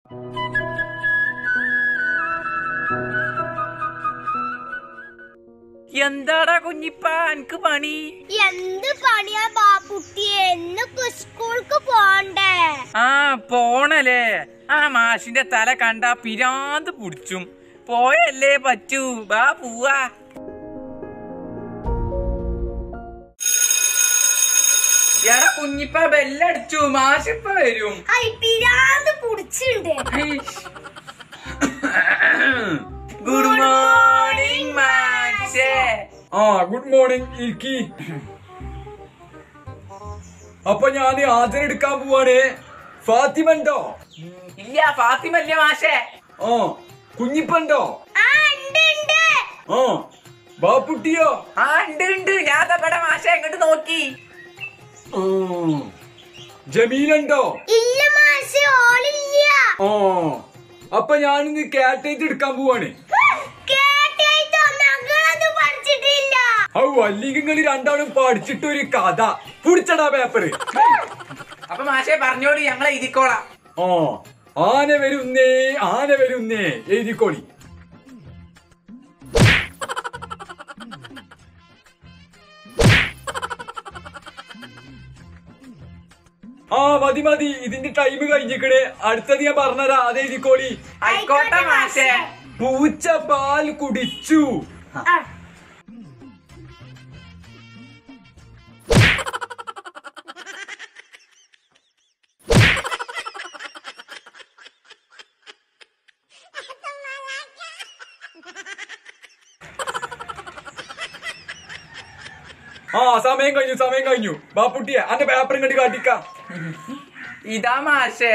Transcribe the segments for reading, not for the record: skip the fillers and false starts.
എന്താടാ കുഞ്ഞിപ്പ എനിക്ക് പണി? എന്ത് പണിയാ ബാപ്പുട്ടിയെ? സ്കൂൾക്ക് പോണ്ടേ? പോണല്ലേ. മാഷിന്റെ തല കണ്ടാ പിരാന്ത് പിടിച്ചും. പോയല്ലേ പറ്റൂ. ബാ പോവാ. എടാ കുഞ്ഞിപ്പ ബെല്ലടിച്ചു. മാഷിപ്പ വരും. പിരാന്ത് പിടിച്ചിണ്ട്. ഗുഡ് മോർണിംഗ് മാഷേ. ഗുഡ് മോർണിംഗ് ഇരിക്കി. അപ്പൊ ഞാൻ ഹാജരെടുക്കാൻ പോവാണ്. ഫാത്തിമ ഉണ്ടോ? ഇല്ല, ഫാത്തിമല്ലേ മാഷേ. കുഞ്ഞിപ്പുണ്ടോ? ബാപ്പുട്ടിയോ? ഉണ്ട്. ഞാൻ തപ്പടെ മാഷേ ഇങ്ങോട്ട് നോക്കി. ജമീലുണ്ടോ? ഇല്ല മാഷേ, ഓളില്ല. അപ്പൊ ഞാനിന്ന് കാറ്റേറ്റ് എടുക്കാൻ പോവാണ്. അല്ലെങ്കിൽ നിങ്ങൾ രണ്ടാളും പഠിച്ചിട്ടൊരു കഥ പിടിച്ചടാ പേപ്പറ്. അപ്പൊ മാഷേ പറഞ്ഞോളി, ഞങ്ങൾ എഴുതിക്കോളാം. ആന വരുന്നേ എഴുതിക്കോളി. മതി. ഇതിന്റെ ടൈം കഴിഞ്ഞിക്കണേ. അടുത്തത് ഞാൻ പറഞ്ഞതാ, അത് എഴുതിക്കോളി. ആയിക്കോട്ടെ മാഷേ. പൂച്ച പാൽ കുടിച്ചു. സമയം കഴിഞ്ഞു. ബാപ്പുട്ടിയെ അന്റെ പേപ്പർ ഇങ്ങോട്ട് കാട്ടിക്ക. ഇതാ മാഷേ.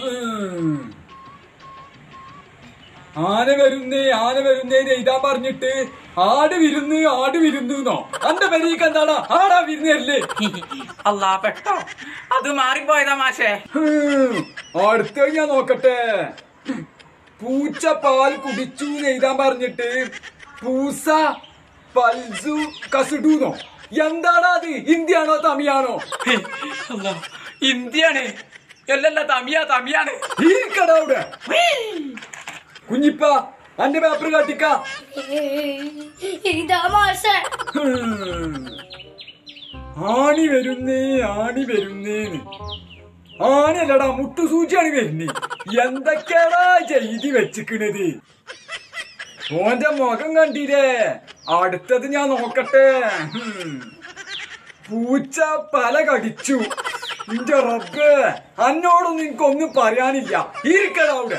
ആന വരുന്നേ എഴുതാൻ പറഞ്ഞിട്ട് ആട് വിരുന്നോ? അന്റെ പെരീക്ക് എന്താടാ ആടാ വിരുന്നല്ലേ? അല്ലാ പെട്ടോ, അത് മാറിപ്പോയതാ മാഷേ. അടുത്ത ഞാൻ നോക്കട്ടെ. പൂച്ച പാൽ കുടിച്ചു എഴുതാൻ പറഞ്ഞിട്ട് പൂസ പൽസു കസുഡൂന്നോ? എന്താടാ അത്? ഹിന്ദിയാണോ തമിയാണോ? ഹിന്ദിയാണ്. അല്ലല്ല, തമിയാണ്. അവിടെ കുഞ്ഞിപ്പ അന്റെ പേപ്പർ കാട്ടിക്ക. ആണി വരുന്നേ. ആനല്ലടാ, മുട്ടുസൂചിയാണ് വരുന്നേ. എന്തൊക്കെയാടാ ചെയ്തി വെച്ചിക്കണത്? ഓന്റെ മുഖം കണ്ടില്ലേ? അടുത്തത് ഞാൻ നോക്കട്ടെ. പൂച്ച പല കടിച്ചു. ഇന്റെ റബ്ബേ, അന്നോടൊന്നും എനിക്കൊന്നും പറയാനില്ല. ഇരിക്കടാ അവിടെ.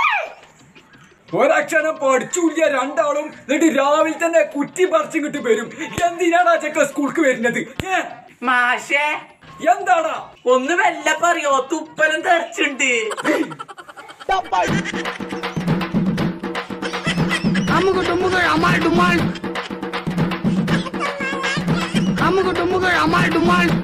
ഒരക്ഷരം പഠിച്ചൂല്ല രണ്ടാളും. എന്നിട്ട് രാവിലെ തന്നെ കുറ്റി പറിച്ചിങ്ങോട്ട് വരും. എന്തിനാടാ ചെക്ക സ്കൂൾക്ക് വരുന്നത്? മാഷേ എന്താടാ? ഒന്ന് വല്ല പറയോ? തുപ്പലം തെറിച്ചുണ്ട്. Amugo, amal, dumal.